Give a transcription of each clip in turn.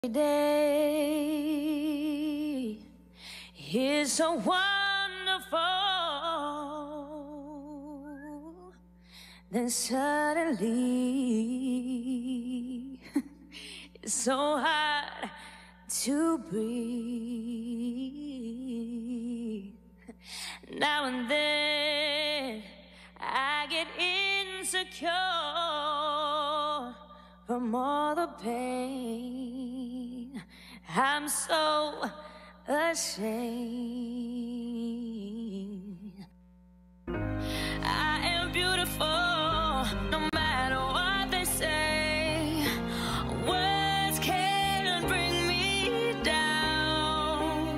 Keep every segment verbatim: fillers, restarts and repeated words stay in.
day is so wonderful, then suddenly it's so hard to breathe. Now and then I get insecure from all the pain. I'm so ashamed. I am beautiful, no matter what they say. Words can't bring me down.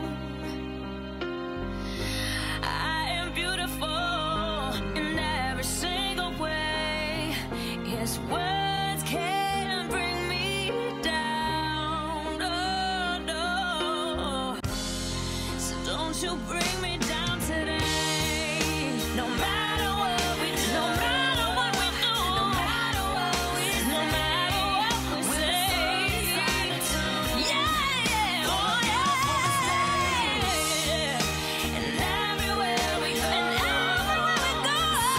I am beautiful in every single way. Yes, words can't bring me down. Oh, no. So don't you bring me down today. No matter what we do, no matter what we do, no matter what we do, no matter what we say. Yeah, yeah, oh yeah. And everywhere we go, and everywhere we go,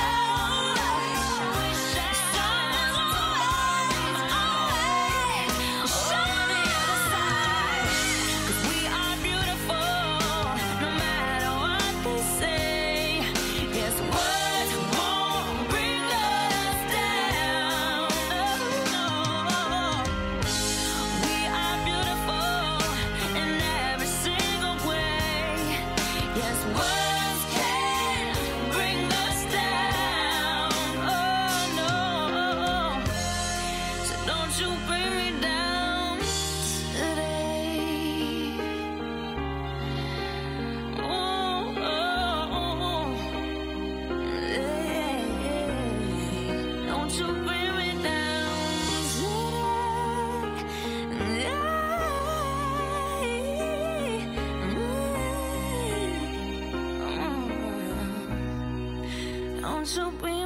someone's always, always on the other side. 'Cause we are beautiful, no matter what they say. Yes, words won't bring us down. No, we are beautiful in every single way. Yes, words can bring us down. Oh no, so don't you bring me down today. Oh, oh, oh. Don't you bring me down today. Don't you bring